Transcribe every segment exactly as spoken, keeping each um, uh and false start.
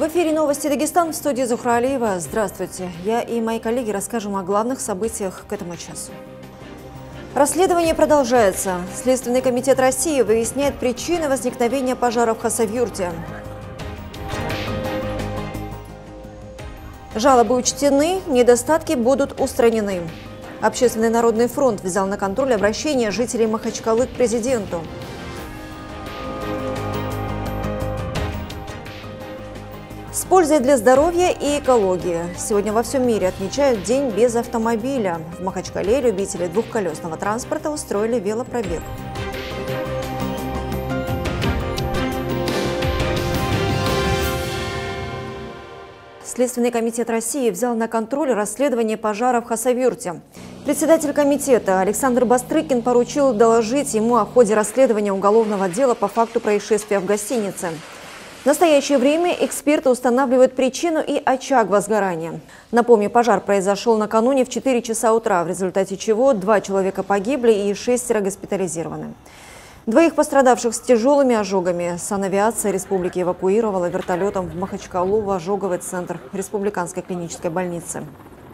В эфире новости Дагестан, в студии Зухра Алиева. Здравствуйте. Я и мои коллеги расскажем о главных событиях к этому часу. Расследование продолжается. Следственный комитет России выясняет причины возникновения пожара в Хасавюрте. Жалобы учтены, недостатки будут устранены. Общественный народный фронт взял на контроль обращение жителей Махачкалы к президенту. С пользой для здоровья и экологии. Сегодня во всем мире отмечают День без автомобиля. В Махачкале любители двухколесного транспорта устроили велопробег. Следственный комитет России взял на контроль расследование пожара в Хасавюрте. Председатель комитета Александр Бастрыкин поручил доложить ему о ходе расследования уголовного дела по факту происшествия в гостинице. В настоящее время эксперты устанавливают причину и очаг возгорания. Напомню, пожар произошел накануне в четыре часа утра, в результате чего два человека погибли и шестеро госпитализированы. Двоих пострадавших с тяжелыми ожогами санавиация республики эвакуировала вертолетом в Махачкалу в ожоговый центр республиканской клинической больницы.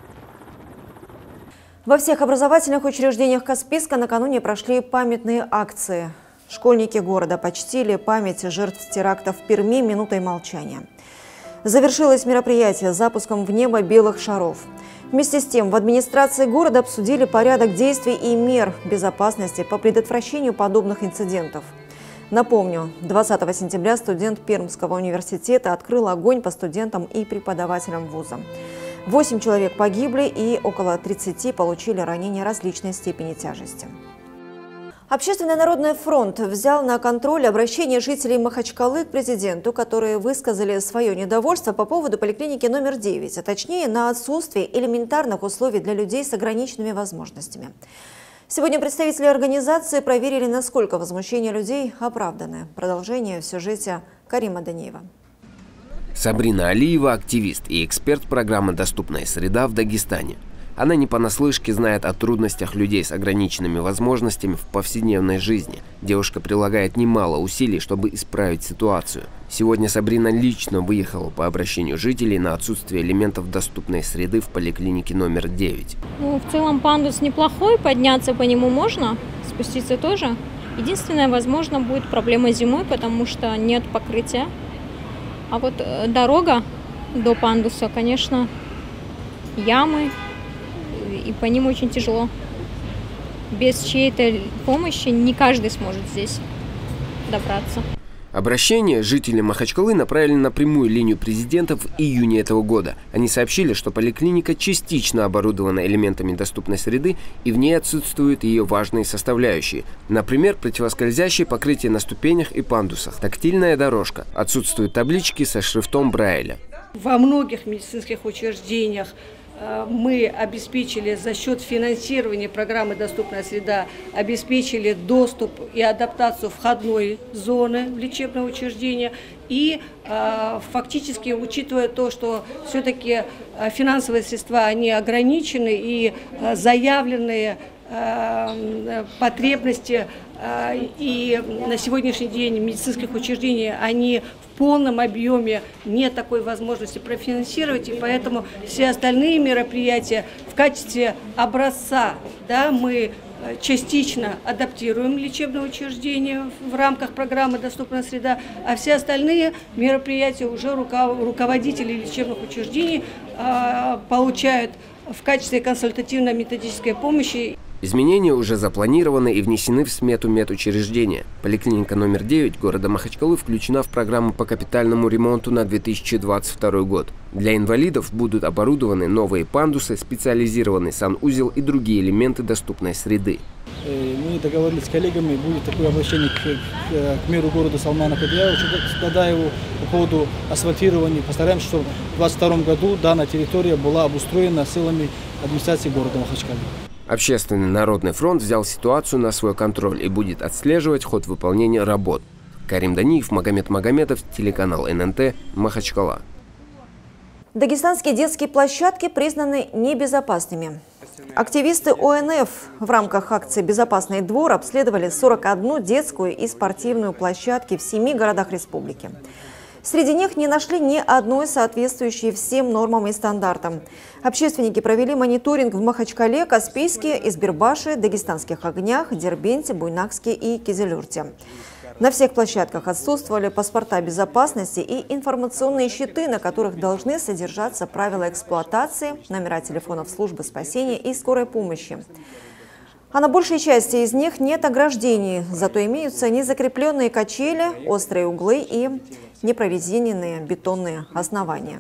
Во всех образовательных учреждениях Каспийска накануне прошли памятные акции. Школьники города почтили память жертв терактов в Перми минутой молчания. Завершилось мероприятие запуском в небо белых шаров. Вместе с тем в администрации города обсудили порядок действий и мер безопасности по предотвращению подобных инцидентов. Напомню, двадцатого сентября студент Пермского университета открыл огонь по студентам и преподавателям вуза. Восемь человек погибли и около тридцати получили ранения различной степени тяжести. Общественный народный фронт взял на контроль обращение жителей Махачкалы к президенту, которые высказали свое недовольство по поводу поликлиники номер девять, а точнее на отсутствие элементарных условий для людей с ограниченными возможностями. Сегодня представители организации проверили, насколько возмущение людей оправданы. Продолжение в сюжете Карима Даниева. Сабрина Алиева – активист и эксперт программы «Доступная среда» в Дагестане. Она не понаслышке знает о трудностях людей с ограниченными возможностями в повседневной жизни. Девушка прилагает немало усилий, чтобы исправить ситуацию. Сегодня Сабрина лично выехала по обращению жителей на отсутствие элементов доступной среды в поликлинике номер девять. Ну, в целом пандус неплохой, подняться по нему можно, спуститься тоже. Единственное, возможно, будет проблема зимой, потому что нет покрытия. А вот дорога до пандуса, конечно, ямы. И по ним очень тяжело. Без чьей-то помощи не каждый сможет здесь добраться. Обращение жители Махачкалы направили на прямую линию президента в июне этого года. Они сообщили, что поликлиника частично оборудована элементами доступной среды и в ней отсутствуют ее важные составляющие. Например, противоскользящее покрытие на ступенях и пандусах, тактильная дорожка, отсутствуют таблички со шрифтом Брайля. Во многих медицинских учреждениях мы обеспечили за счет финансирования программы «Доступная среда», обеспечили доступ и адаптацию входной зоны в лечебное учреждение. И э, фактически, учитывая то, что все-таки финансовые средства они ограничены и э, заявленные э, потребности э, и на сегодняшний день медицинских учреждений, они в полном объеме нет такой возможности профинансировать, и поэтому все остальные мероприятия в качестве образца, да, мы частично адаптируем лечебное учреждение в рамках программы «Доступная среда», а все остальные мероприятия уже руководители лечебных учреждений э, получают в качестве консультативно-методической помощи. Изменения уже запланированы и внесены в смету медучреждения. Поликлиника номер девять города Махачкалы включена в программу по капитальному ремонту на две тысячи двадцать второй год. Для инвалидов будут оборудованы новые пандусы, специализированный санузел и другие элементы доступной среды. Мы договорились с коллегами, будет такое обращение к, к, к мэру города Салмана Кадияевичу Дадаеву по поводу асфальтирования. Постараемся, чтобы в две тысячи двадцать втором году данная территория была обустроена силами администрации города Махачкалы. Общественный народный фронт взял ситуацию на свой контроль и будет отслеживать ход выполнения работ. Карим Даниев, Магомед Магомедов, телеканал эн эн тэ, Махачкала. Дагестанские детские площадки признаны небезопасными. Активисты о эн эф в рамках акции «Безопасный двор» обследовали сорок одну детскую и спортивную площадки в семи городах республики. Среди них не нашли ни одной соответствующей всем нормам и стандартам. Общественники провели мониторинг в Махачкале, Каспийске, Избербаше, Дагестанских Огнях, Дербенте, Буйнакске и Кизилюрте. На всех площадках отсутствовали паспорта безопасности и информационные щиты, на которых должны содержаться правила эксплуатации, номера телефонов службы спасения и скорой помощи. А на большей части из них нет ограждений, зато имеются незакрепленные качели, острые углы и непрорезиненные бетонные основания.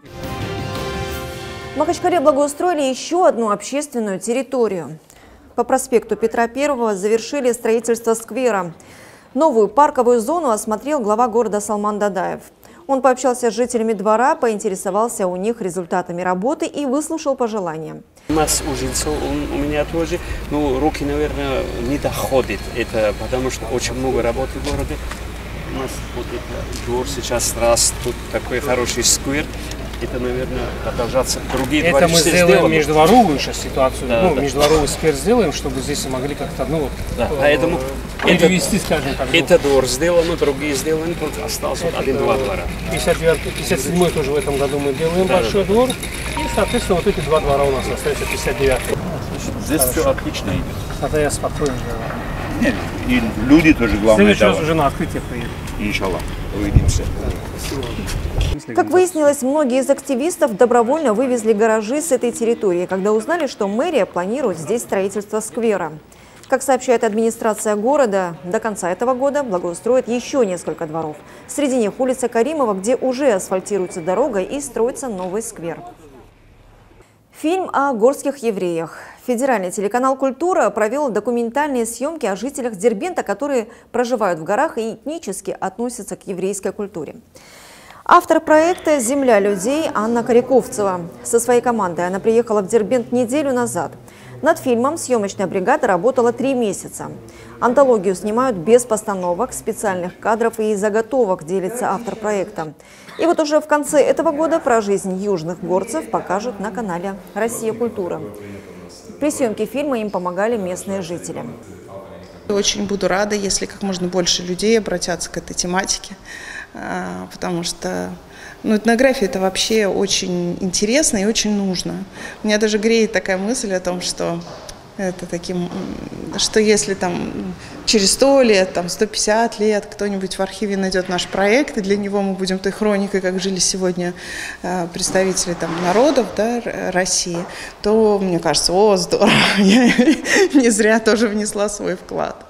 В Махачкале благоустроили еще одну общественную территорию. По проспекту Петра Первого завершили строительство сквера. Новую парковую зону осмотрел глава города Салман Дадаев. Он пообщался с жителями двора, поинтересовался у них результатами работы и выслушал пожелания. У нас у жильцов, у, у меня тоже, ну, руки, наверное, не доходят. Это потому что очень много работы в городе. У нас вот это двор сейчас раз, тут такой хороший сквер. Это, наверное, продолжаться другие это дворы. Мы сделаем сделаны. Междворовую сейчас ситуацию, да, ну, да. междворовый сквер сделаем, чтобы здесь могли как-то, ну, вот, да. Поэтому перевести, это, скажем так. Это двор сделан, другие сделаны, тут остался один-два двора. пятьдесят девятый, пятьдесят седьмой тоже в этом году мы делаем да, большой да. двор. И, соответственно, вот эти два двора у нас остаются пятьдесят девятый. Здесь Хорошо. Все отлично идет. Это я спокойно делаю. Нет, и люди тоже главное. В следующий раз уже на открытие приедем. Иншаллах. Увидимся. Спасибо. Как выяснилось, многие из активистов добровольно вывезли гаражи с этой территории, когда узнали, что мэрия планирует здесь строительство сквера. Как сообщает администрация города, до конца этого года благоустроит еще несколько дворов. Среди них улица Каримова, где уже асфальтируется дорога и строится новый сквер. Фильм о горских евреях. Федеральный телеканал «Культура» провел документальные съемки о жителях Дербента, которые проживают в горах и этнически относятся к еврейской культуре. Автор проекта «Земля людей» Анна Коряковцева. Со своей командой она приехала в Дербент неделю назад. Над фильмом съемочная бригада работала три месяца. Антологию снимают без постановок, специальных кадров и заготовок, делится автор проекта. И вот уже в конце этого года про жизнь южных горцев покажут на канале «Россия. Культура». При съемке фильма им помогали местные жители. Очень буду рада, если как можно больше людей обратятся к этой тематике, потому что ну, этнография – это вообще очень интересно и очень нужно. Меня даже греет такая мысль о том, что это таким, что если там через сто лет, там сто пятьдесят лет кто-нибудь в архиве найдет наш проект, и для него мы будем той хроникой, как жили сегодня представители там народов, да, России, то мне кажется, о, здорово, я не зря тоже внесла свой вклад.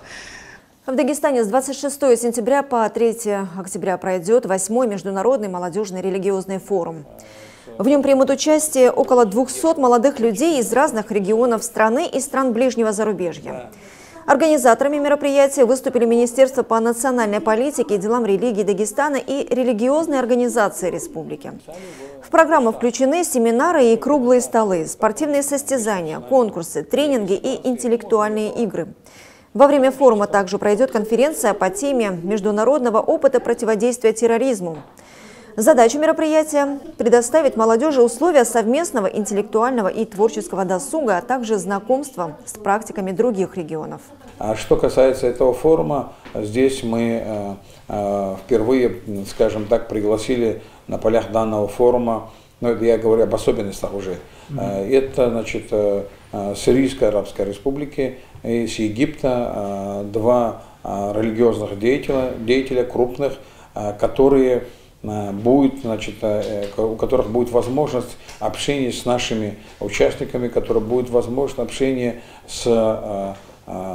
В Дагестане с двадцать шестого сентября по третьего октября пройдет восьмой международный молодежный религиозный форум. В нем примут участие около двухсот молодых людей из разных регионов страны и стран ближнего зарубежья. Организаторами мероприятия выступили Министерство по национальной политике и делам религии Дагестана и религиозные организации республики. В программу включены семинары и круглые столы, спортивные состязания, конкурсы, тренинги и интеллектуальные игры. Во время форума также пройдет конференция по теме международного опыта противодействия терроризму. Задача мероприятия – предоставить молодежи условия совместного интеллектуального и творческого досуга, а также знакомства с практиками других регионов. А что касается этого форума, здесь мы э, э, впервые, скажем так, пригласили на полях данного форума, ну, я говорю об особенностях уже, mm-hmm. это, значит, э, Сирийской Арабской Республики, из Египта, э, два э, религиозных деятеля, деятеля крупных, э, которые будет, значит, у которых будет возможность общения с нашими участниками, которая будет возможность общения с э, э,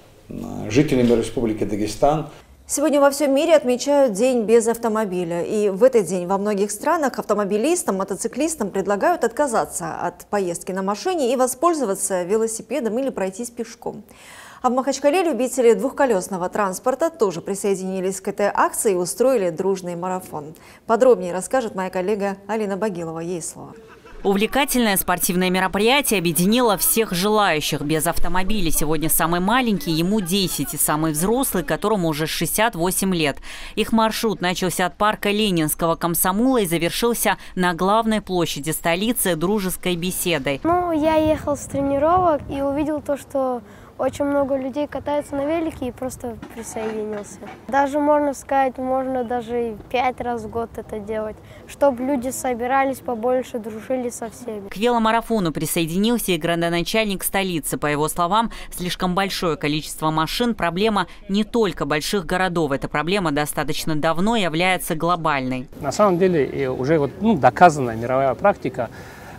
жителями Республики Дагестан. Сегодня во всем мире отмечают День без автомобиля. И в этот день во многих странах автомобилистам, мотоциклистам предлагают отказаться от поездки на машине и воспользоваться велосипедом или пройтись пешком. А в Махачкале любители двухколесного транспорта тоже присоединились к этой акции и устроили дружный марафон. Подробнее расскажет моя коллега Алина Багилова. Ей слово. Увлекательное спортивное мероприятие объединило всех желающих без автомобиля. Сегодня самый маленький, ему десять, и самый взрослый, которому уже шестьдесят восемь лет. Их маршрут начался от парка Ленинского комсомола и завершился на главной площади столицы дружеской беседой. Ну, я ехал с тренировок и увидел то, что Очень много людей катаются на велике и просто присоединился. Даже можно сказать, можно даже и пять раз в год это делать, чтобы люди собирались побольше, дружили со всеми. К веломарафону присоединился и градоначальник столицы. По его словам, слишком большое количество машин – проблема не только больших городов. Эта проблема достаточно давно является глобальной. На самом деле уже вот, ну, доказанная мировая практика.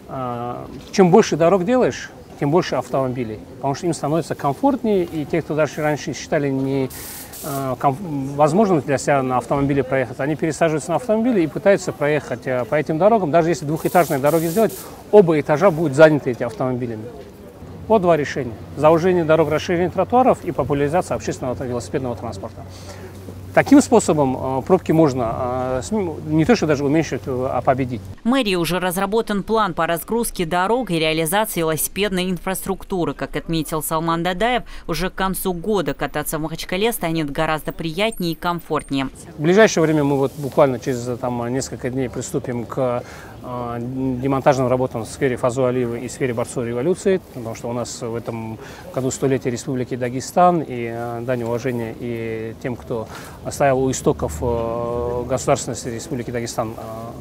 Чем больше дорог делаешь, тем больше автомобилей, потому что им становится комфортнее, и те, кто даже раньше считали не э, возможным для себя на автомобиле проехать, они пересаживаются на автомобили и пытаются проехать э, по этим дорогам. Даже если двухэтажные дороги сделать, оба этажа будут заняты этими автомобилями. Вот два решения. Заужение дорог, расширение тротуаров и популяризация общественного велосипедного транспорта. Таким способом пробки можно не то что даже уменьшить, а победить. В мэрии уже разработан план по разгрузке дорог и реализации велосипедной инфраструктуры. Как отметил Салман Дадаев, уже к концу года кататься в Махачкале станет гораздо приятнее и комфортнее. В ближайшее время мы вот буквально через там, несколько дней приступим к э, демонтажным работам в сфере Фазу Алиева и в сфере борцов революции, потому что у нас в этом году столетие Республики Дагестан, и э, дань уважения и тем, кто стоял у истоков э, государственности Республики Дагестан,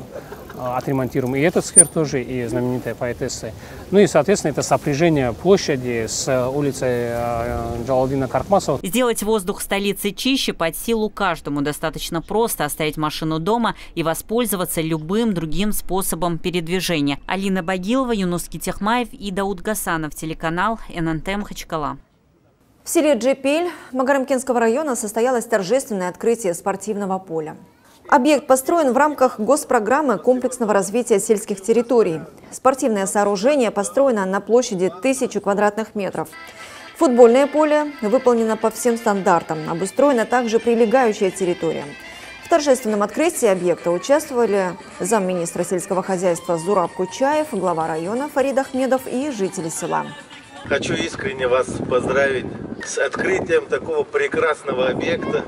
э, отремонтируем и этот сквер тоже, и знаменитая поэтесса. Ну и, соответственно, это сопряжение площади с улицей э, Джалалдина Каркмасова. Сделать воздух столицы чище под силу каждому. Достаточно просто оставить машину дома и воспользоваться любым другим способом передвижения. Алина Багилова, Юнус Китехмаев и Дауд Гасанов, телеканал эн эн тэ Махачкала. В селе Джепель Магарамкентского района состоялось торжественное открытие спортивного поля. Объект построен в рамках госпрограммы комплексного развития сельских территорий. Спортивное сооружение построено на площади тысячи квадратных метров. Футбольное поле выполнено по всем стандартам. Обустроена также прилегающая территория. В торжественном открытии объекта участвовали замминистра сельского хозяйства Зураб Кучаев, глава района Фарид Ахмедов и жители села. Хочу искренне вас поздравить с открытием такого прекрасного объекта,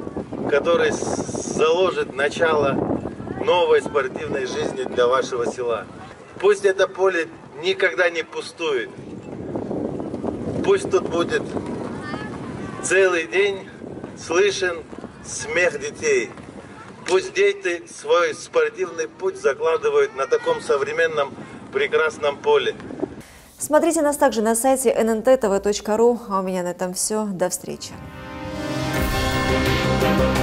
который заложит начало новой спортивной жизни для вашего села. Пусть это поле никогда не пустует. Пусть тут будет целый день слышен смех детей. Пусть дети свой спортивный путь закладывают на таком современном прекрасном поле. Смотрите нас также на сайте эн эн тэ тэ вэ точка ру. А у меня на этом все. До встречи.